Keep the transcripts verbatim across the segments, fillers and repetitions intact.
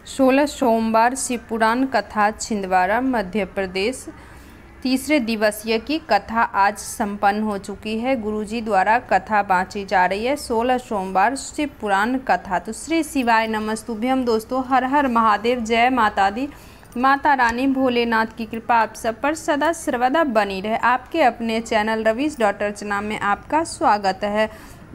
सोलह सोमवार शिवपुराण कथा छिंदवाड़ा मध्य प्रदेश। तीसरे दिवसीय की कथा आज संपन्न हो चुकी है। गुरुजी द्वारा कथा बाँची जा रही है। सोलह सोमवार शिवपुराण कथा। तो श्री शिवाय नमस्तुभ्यम। दोस्तों, हर हर महादेव, जय माता दी। माता रानी भोलेनाथ की कृपा आप सब पर सदा सर्वदा बनी रहे। आपके अपने चैनल रवीश डॉट अर्चना में आपका स्वागत है।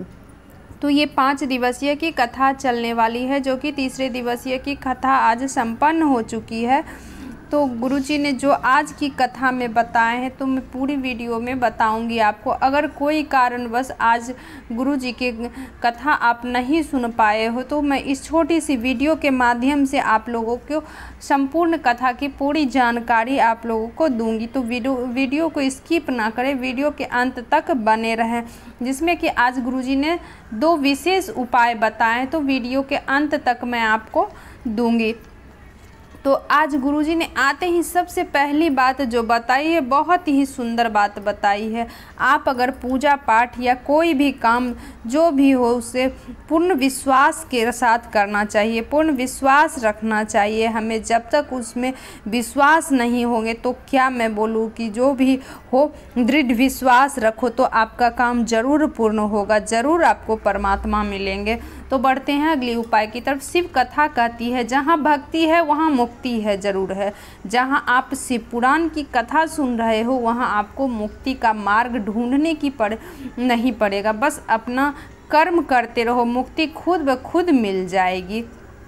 तो ये पाँच दिवसीय की कथा चलने वाली है, जो कि तीसरे दिवसीय की कथा आज संपन्न हो चुकी है। तो गुरुजी ने जो आज की कथा में बताए हैं, तो मैं पूरी वीडियो में बताऊंगी आपको। अगर कोई कारणवश आज गुरुजी की कथा आप नहीं सुन पाए हो, तो मैं इस छोटी सी वीडियो के माध्यम से आप लोगों को संपूर्ण कथा की पूरी जानकारी आप लोगों को दूंगी। तो वीडियो वीडियो को स्किप ना करें, वीडियो के अंत तक बने रहें, जिसमें कि आज गुरुजी ने दो विशेष उपाय बताए, तो वीडियो के अंत तक मैं आपको दूंगी। तो आज गुरुजी ने आते ही सबसे पहली बात जो बताई है, बहुत ही सुंदर बात बताई है। आप अगर पूजा पाठ या कोई भी काम जो भी हो, उसे पूर्ण विश्वास के साथ करना चाहिए, पूर्ण विश्वास रखना चाहिए हमें। जब तक उसमें विश्वास नहीं होंगे, तो क्या मैं बोलूँ कि जो भी हो, दृढ़ विश्वास रखो तो आपका काम जरूर पूर्ण होगा, ज़रूर आपको परमात्मा मिलेंगे। तो बढ़ते हैं अगली उपाय की तरफ। शिव कथा कहती है, जहाँ भक्ति है वहाँ मुक्ति है, जरूर है। जहाँ आप शिव पुराण की कथा सुन रहे हो, वहाँ आपको मुक्ति का मार्ग ढूंढने की पड़ नहीं पड़ेगा। बस अपना कर्म करते रहो, मुक्ति खुद ब खुद मिल जाएगी।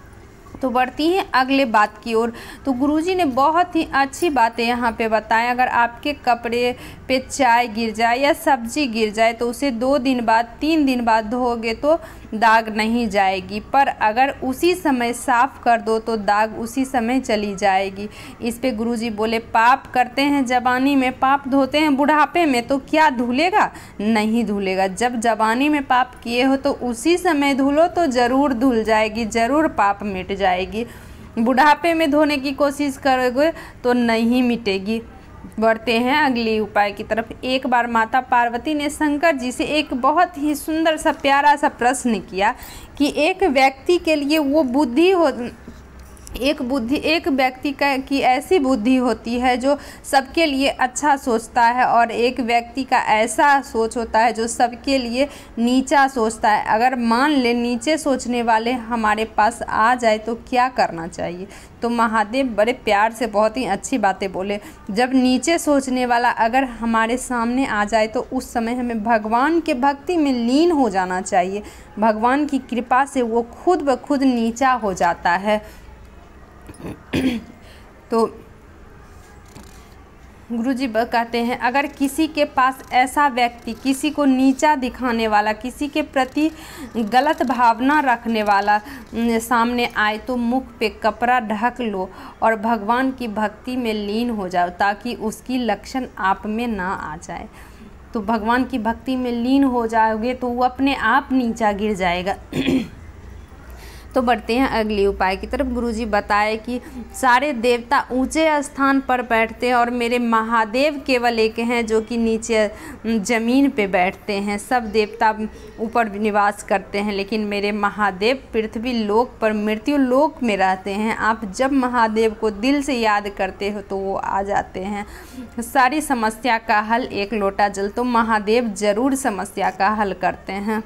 तो बढ़ती हैं अगले बात की ओर। तो गुरुजी ने बहुत ही अच्छी बातें यहाँ पे बताएं। अगर आपके कपड़े पे चाय गिर जाए या सब्जी गिर जाए, तो उसे दो दिन बाद, तीन दिन बाद धोगे तो दाग नहीं जाएगी, पर अगर उसी समय साफ कर दो तो दाग उसी समय चली जाएगी। इस पे गुरुजी बोले, पाप करते हैं जवानी में, पाप धोते हैं बुढ़ापे में, तो क्या धुलेगा? नहीं धुलेगा। जब जवानी में पाप किए हो तो उसी समय धुलो तो ज़रूर धुल जाएगी, ज़रूर पाप मिट जाएगी। बुढ़ापे में धोने की कोशिश करोगे तो नहीं मिटेगी। बढ़ते हैं अगली उपाय की तरफ। एक बार माता पार्वती ने शंकर जी से एक बहुत ही सुंदर सा प्यारा सा प्रश्न किया कि एक व्यक्ति के लिए वो बुद्धि हो एक बुद्धि एक व्यक्ति का की ऐसी बुद्धि होती है जो सबके लिए अच्छा सोचता है, और एक व्यक्ति का ऐसा सोच होता है जो सबके लिए नीचा सोचता है। अगर मान ले नीचे सोचने वाले हमारे पास आ जाए तो क्या करना चाहिए? तो महादेव बड़े प्यार से बहुत ही अच्छी बातें बोले। जब नीचे सोचने वाला अगर हमारे सामने आ जाए, तो उस समय हमें भगवान के भक्ति में लीन हो जाना चाहिए। भगवान की कृपा से वो खुद ब खुद नीचा हो जाता है। तो गुरुजी कहते हैं, अगर किसी के पास ऐसा व्यक्ति, किसी को नीचा दिखाने वाला, किसी के प्रति गलत भावना रखने वाला सामने आए, तो मुख पे कपड़ा ढक लो और भगवान की भक्ति में लीन हो जाओ, ताकि उसकी लक्षण आप में ना आ जाए। तो भगवान की भक्ति में लीन हो जाओगे तो वो अपने आप नीचा गिर जाएगा। तो बढ़ते हैं अगली उपाय की तरफ। गुरुजी बताए कि सारे देवता ऊंचे स्थान पर बैठते हैं, और मेरे महादेव केवल एक हैं जो कि नीचे ज़मीन पे बैठते हैं। सब देवता ऊपर निवास करते हैं, लेकिन मेरे महादेव पृथ्वी लोक पर, मृत्यु लोक में रहते हैं। आप जब महादेव को दिल से याद करते हो तो वो आ जाते हैं। सारी समस्या का हल एक लोटा जल, तो महादेव जरूर समस्या का हल करते हैं।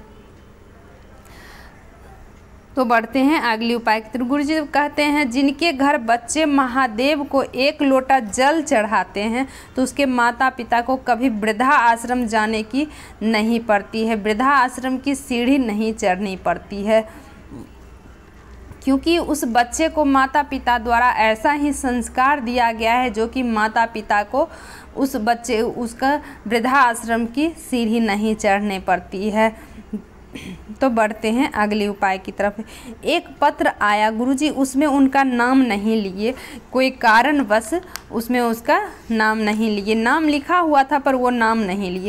तो बढ़ते हैं अगली उपाय की तरफ। गुरुजी कहते हैं, जिनके घर बच्चे महादेव को एक लोटा जल चढ़ाते हैं, तो उसके माता पिता को कभी वृद्धा आश्रम जाने की नहीं पड़ती है, वृद्धा आश्रम की सीढ़ी नहीं चढ़नी पड़ती है, क्योंकि उस बच्चे को माता पिता द्वारा ऐसा ही संस्कार दिया गया है, जो कि माता पिता को उस बच्चे उसका वृद्धा आश्रम की सीढ़ी नहीं चढ़ने पड़ती है। तो बढ़ते हैं अगले उपाय की तरफ। एक पत्र आया, गुरुजी उसमें उनका नाम नहीं लिए, कोई कारणवश उसमें उसका नाम नहीं लिए। नाम लिखा हुआ था पर वो नाम नहीं लिए।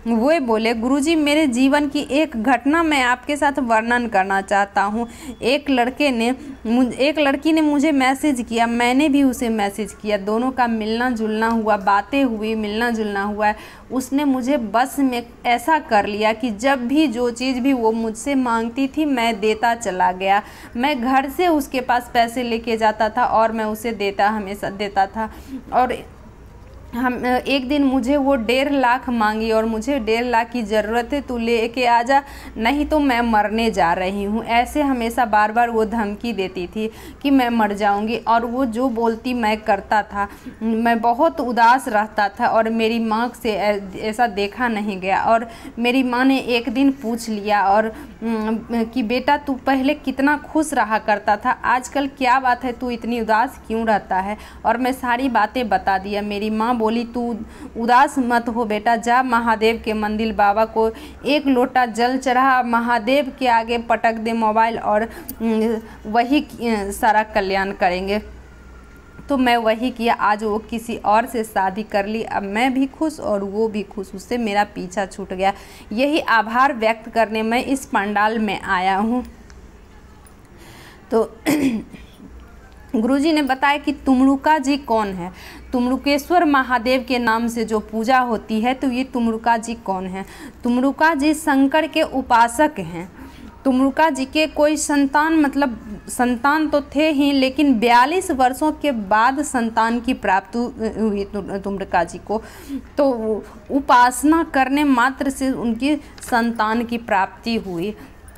वो बोले, गुरुजी मेरे जीवन की एक घटना मैं आपके साथ वर्णन करना चाहता हूँ। एक लड़के ने एक लड़की ने मुझे मैसेज किया, मैंने भी उसे मैसेज किया, दोनों का मिलना जुलना हुआ, बातें हुई, मिलना जुलना हुआ। उसने मुझे बस में ऐसा कर लिया कि जब भी जो चीज़ भी वो मुझसे मांगती थी मैं देता चला गया। मैं घर से उसके पास पैसे लेके जाता था और मैं उसे देता हमेशा देता था। और हम एक दिन मुझे वो डेढ़ लाख मांगी और मुझे डेढ़ लाख की ज़रूरत है, तू ले के आ जा, नहीं तो मैं मरने जा रही हूँ। ऐसे हमेशा बार बार वो धमकी देती थी कि मैं मर जाऊँगी, और वो जो बोलती मैं करता था। मैं बहुत उदास रहता था और मेरी माँ से ऐसा देखा नहीं गया। और मेरी माँ ने एक दिन पूछ लिया और कि बेटा तू पहले कितना खुश रहा करता था, आजकल क्या बात है, तू इतनी उदास क्यों रहता है। और मैं सारी बातें बता दिया। मेरी माँ बोली, तू उदास मत हो बेटा, जा महादेव के मंदिर बाबा को एक लोटा जल चढ़ा, महादेव के आगे पटक दे मोबाइल, और वही सारा कल्याण करेंगे। तो मैं वही किया। आज वो किसी और से शादी कर ली, अब मैं भी खुश और वो भी खुश, उससे मेरा पीछा छूट गया। यही आभार व्यक्त करने मैं इस पंडाल में आया हूँ। तो गुरुजी ने बताया कि तुमरुका जी कौन है। तुमरुकेश्वर महादेव के नाम से जो पूजा होती है, तो ये तुमरुका जी कौन है। तुमरुका जी शंकर के उपासक हैं। तुमरुका जी के कोई संतान मतलब संतान तो थे ही, लेकिन बयालीस वर्षों के बाद संतान की प्राप्ति हुई तुमरुका जी को। तो उपासना करने मात्र से उनकी संतान की प्राप्ति हुई।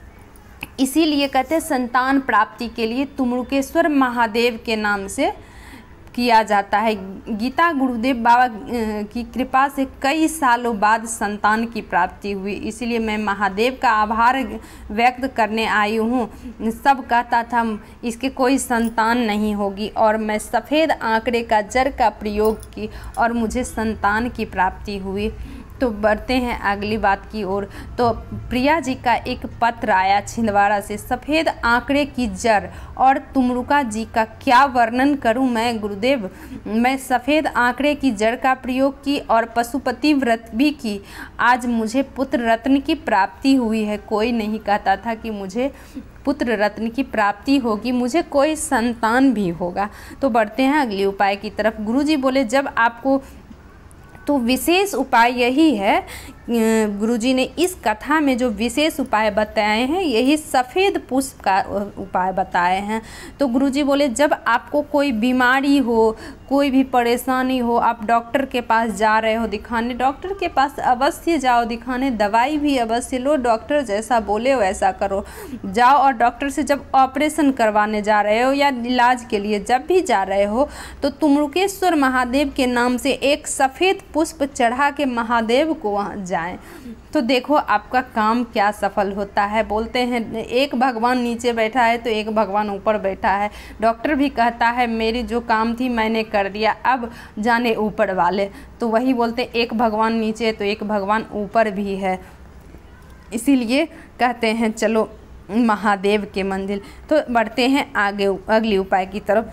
इसीलिए कहते हैं संतान प्राप्ति के लिए तुमरुकेश्वर महादेव के नाम से किया जाता है। गीता गुरुदेव बाबा की कृपा से कई सालों बाद संतान की प्राप्ति हुई, इसलिए मैं महादेव का आभार व्यक्त करने आई हूँ। सब कहता था इसके कोई संतान नहीं होगी, और मैं सफ़ेद आंकड़े का जड़ का प्रयोग की और मुझे संतान की प्राप्ति हुई। तो बढ़ते हैं अगली बात की ओर। तो प्रिया जी का एक पत्र आया छिंदवाड़ा से, सफ़ेद आंकड़े की जड़ और तुमरुका जी का क्या वर्णन करूं मैं गुरुदेव। मैं सफ़ेद आंकड़े की जड़ का प्रयोग की और पशुपति व्रत भी की। आज मुझे पुत्र रत्न की प्राप्ति हुई है। कोई नहीं कहता था कि मुझे पुत्र रत्न की प्राप्ति होगी, मुझे कोई संतान भी होगा। तो बढ़ते हैं अगले उपाय की तरफ। गुरुजी बोले, जब आपको तो विशेष उपाय यही है, गुरुजी ने इस कथा में जो विशेष उपाय बताए हैं यही सफ़ेद पुष्प का उपाय बताए हैं। तो गुरुजी बोले, जब आपको कोई बीमारी हो, कोई भी परेशानी हो, आप डॉक्टर के पास जा रहे हो दिखाने, डॉक्टर के पास अवश्य जाओ दिखाने, दवाई भी अवश्य लो, डॉक्टर जैसा बोले वैसा करो, जाओ। और डॉक्टर से जब ऑपरेशन करवाने जा रहे हो या इलाज के लिए जब भी जा रहे हो, तो तुमरुकेश्वर महादेव के नाम से एक सफ़ेद पुष्प चढ़ा के महादेव को वहाँ जाएं। तो देखो आपका काम क्या सफल होता है। बोलते हैं एक भगवान नीचे बैठा है तो एक भगवान ऊपर बैठा है। डॉक्टर भी कहता है मेरी जो काम थी मैंने कर दिया, अब जाने ऊपर वाले। तो वही बोलते एक भगवान नीचे तो एक भगवान ऊपर भी है, इसीलिए कहते हैं चलो महादेव के मंदिर। तो बढ़ते हैं आगे अगले उपाय की तरफ।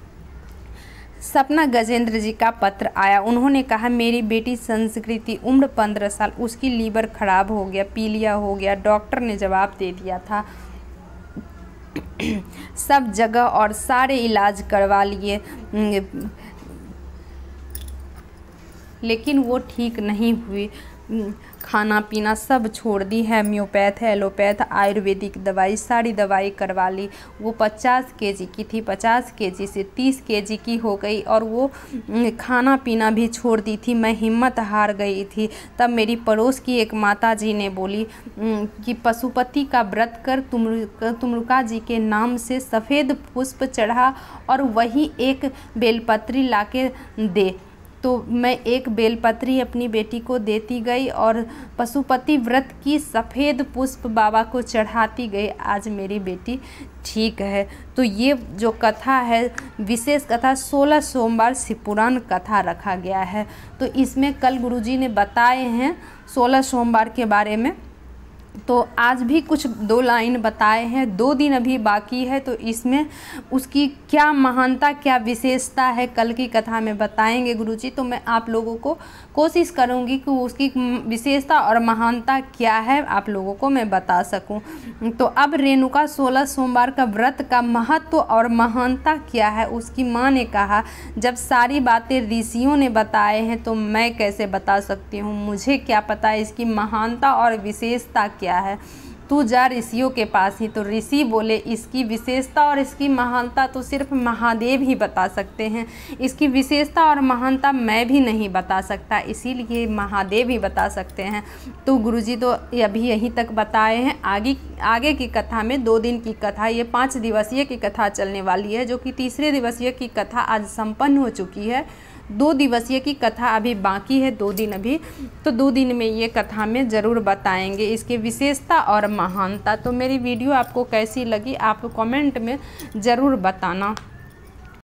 सपना गजेंद्र जी का पत्र आया। उन्होंने कहा, मेरी बेटी संस्कृति उम्र पंद्रह साल, उसकी लीवर खराब हो गया, पीलिया हो गया। डॉक्टर ने जवाब दे दिया था, सब जगह और सारे इलाज करवा लिए, लेकिन वो ठीक नहीं हुई। खाना पीना सब छोड़ दी, हेम्योपैथ, एलोपैथ, आयुर्वेदिक दवाई, सारी दवाई करवा ली। वो पचास केजी की थी, पचास केजी से तीस केजी की हो गई और वो खाना पीना भी छोड़ दी थी। मैं हिम्मत हार गई थी। तब मेरी पड़ोस की एक माता जी ने बोली कि पशुपति का व्रत कर, तुमरुका जी के नाम से सफ़ेद पुष्प चढ़ा और वही एक बेलपत्री लाके दे। तो मैं एक बेलपत्री अपनी बेटी को देती गई और पशुपति व्रत की सफ़ेद पुष्प बाबा को चढ़ाती गई। आज मेरी बेटी ठीक है। तो ये जो कथा है विशेष कथा, सोलह सोमवार शिवपुराण कथा रखा गया है। तो इसमें कल गुरुजी ने बताए हैं सोलह सोमवार के बारे में। तो आज भी कुछ दो लाइन बताए हैं, दो दिन अभी बाकी है, तो इसमें उसकी क्या महानता क्या विशेषता है कल की कथा में बताएंगे गुरुजी। तो मैं आप लोगों को कोशिश करूंगी कि उसकी विशेषता और महानता क्या है आप लोगों को मैं बता सकूं। तो अब रेणुका सोलह सोमवार का व्रत का महत्व और महानता क्या है, उसकी माँ ने कहा जब सारी बातें ऋषियों ने बताए हैं तो मैं कैसे बता सकती हूँ, मुझे क्या पता इसकी महानता और विशेषता क्या है, तू जा ऋषियों के पास ही। तो ऋषि बोले इसकी विशेषता और इसकी महानता तो सिर्फ महादेव ही बता सकते हैं, इसकी विशेषता और महानता मैं भी नहीं बता सकता, इसीलिए महादेव ही बता सकते हैं। तो गुरुजी तो अभी यहीं तक बताए हैं, आगे आगे की कथा में दो दिन की कथा, ये पाँच दिवसीय की कथा चलने वाली है, जो कि तीसरे दिवसीय की कथा आज संपन्न हो चुकी है। दो दिवसीय की कथा अभी बाकी है, दो दिन अभी, तो दो दिन में ये कथा में ज़रूर बताएंगे इसकी विशेषता और महानता। तो मेरी वीडियो आपको कैसी लगी आप कमेंट में ज़रूर बताना।